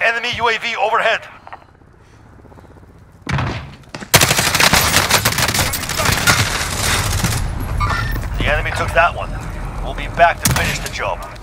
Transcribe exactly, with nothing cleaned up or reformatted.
Enemy U A V overhead. The enemy took that one. We'll be back to finish the job.